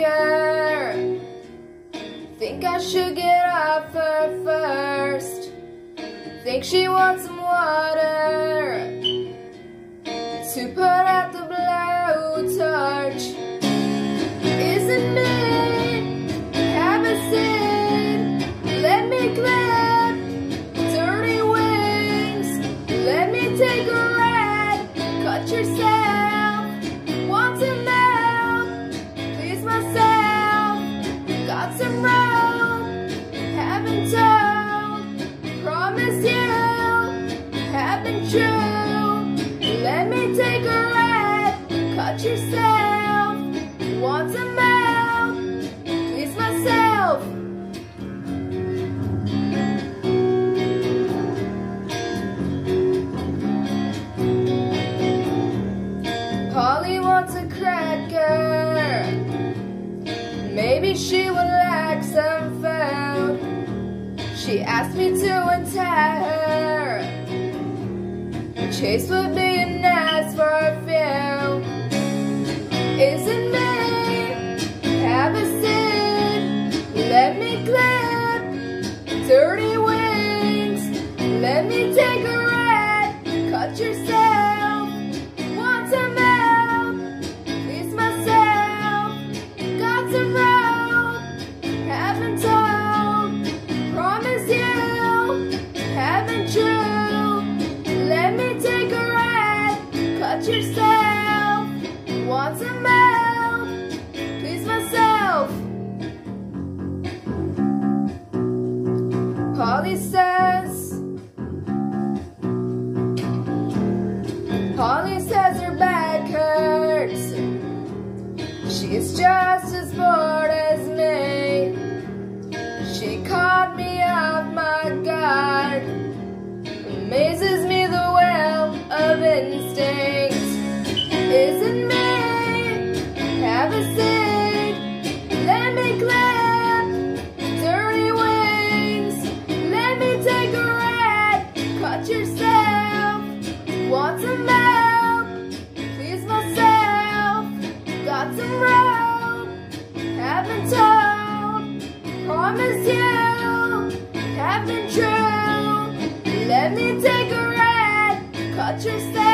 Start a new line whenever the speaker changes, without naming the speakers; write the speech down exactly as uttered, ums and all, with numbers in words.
her. Think I should get off her first. Think she wants some water to put out the blowtorch. Isn't me? Have a seat. Let me clip dirty wings. Let me take a ride. Cut yourself. Want to melt. Please myself. Got some rope. Haven't told. Promise you. Have been true. Let me take a ride. Cut yourself. Want to melt. Please myself. Polly wants a cracker. Maybe she would like some food. She asked me to untie her. Chase would be nice for a few. Isn't me? Have a seat. Let me clip dirty wings. Let me take a ride. Cut yourself. Want to melt. Please myself. Got some rope. Haven't told. Promise you. Haven't true. Let me take a ride. Cut yourself. Want to melt. Please myself. Polly says. Polly says her back hurts. She's just as bored as me. She caught me off my guard. Amazes me the well of instinct. Isn't me? Have a seat. Let me clip dirty wings. Let me take a ride. Cut yourself. Want to melt. Please myself. Got some rope. Haven't told. Promise you. Have been true. Let me take a ride. Cut yourself.